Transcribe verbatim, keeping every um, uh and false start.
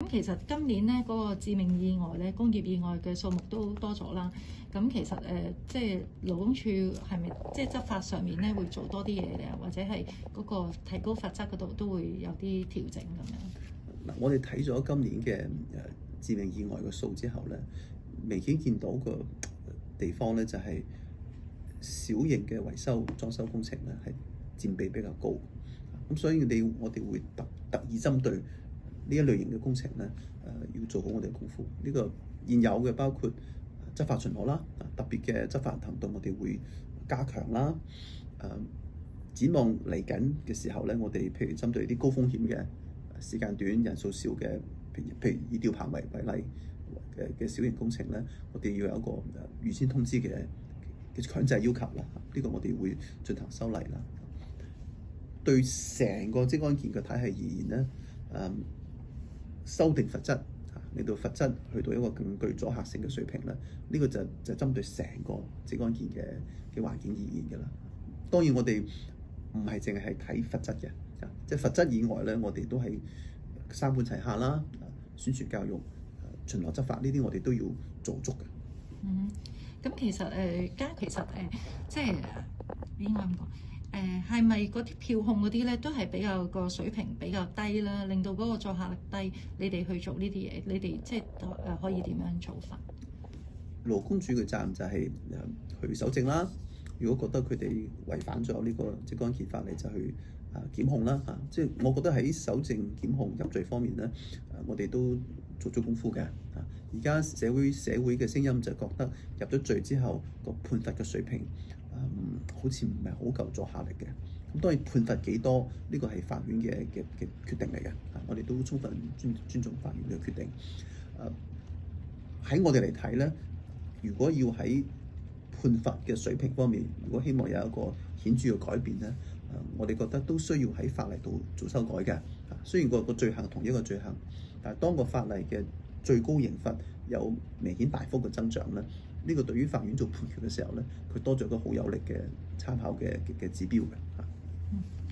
其實今年咧嗰、那個致命意外咧，工業意外嘅數目都多咗啦。咁其實誒、呃，即係勞工處係咪即係執法上面咧會做多啲嘢咧，或者係嗰個提高罰則嗰度都會有啲調整咁樣？ 嗱，我哋睇咗今年嘅誒致命意外嘅數之後咧，明顯見到個地方咧就係小型嘅維修裝修工程咧係佔比比較高。咁所以你我哋會特特意針對呢一類型嘅工程咧，誒、呃、要做好我哋嘅功夫。呢、這個現有嘅包括執法巡邏啦，特別嘅執法行動我哋會加強啦。誒、呃、展望嚟緊嘅時候咧，我哋譬如針對啲高風險嘅時間短、人數少嘅，譬如譬如以吊棚為為例嘅嘅小型工程咧，我哋要有一個預先通知嘅嘅強制要求啦。呢、這個我哋會進行修例啦。對成個職安健嘅體系而言咧，誒、嗯、修訂罰則，令到罰則去到一個更具阻嚇性嘅水平咧，呢、這個就就針對成個職安健嘅嘅環境而言嘅啦。當然我哋唔係淨係係睇罰則嘅，即係罰則以外咧，我哋都係三管齊下啦，宣傳教育、巡邏執法呢啲我哋都要做足嘅。 嗯，咁其實誒家、呃、其實誒、呃、即係應該咁講。誒係咪嗰啲票控嗰啲咧，都係比較個水平比較低啦，令到嗰個阻嚇力低？你哋去做呢啲嘢，你哋即係誒可以點樣做法？ 勞工處嘅責任就係誒去搜證啦。如果覺得佢哋違反咗呢個職安健法例，就去啊檢控啦嚇。即係我覺得喺搜證、檢控、入罪方面咧，誒我哋都做咗功夫嘅嚇。而家社會社會嘅聲音就覺得入咗罪之後個判罰嘅水平，嗯，好似唔係好夠阻嚇力嘅。咁當然判罰幾多呢個係法院嘅嘅嘅決定嚟嘅。啊，我哋都充分尊尊重法院嘅決定。誒、啊、喺我哋嚟睇咧，如果要喺判罰嘅水平方面，如果希望有一個顯著嘅改變咧，誒、啊、我哋覺得都需要喺法例度做修改嘅。啊，雖然個個罪行同一個罪行，但係當個法例嘅最高刑罰有明顯大幅嘅增長咧，呢個對於法院做判決嘅時候咧，佢多咗個好有力嘅參考嘅嘅指標嘅嚇。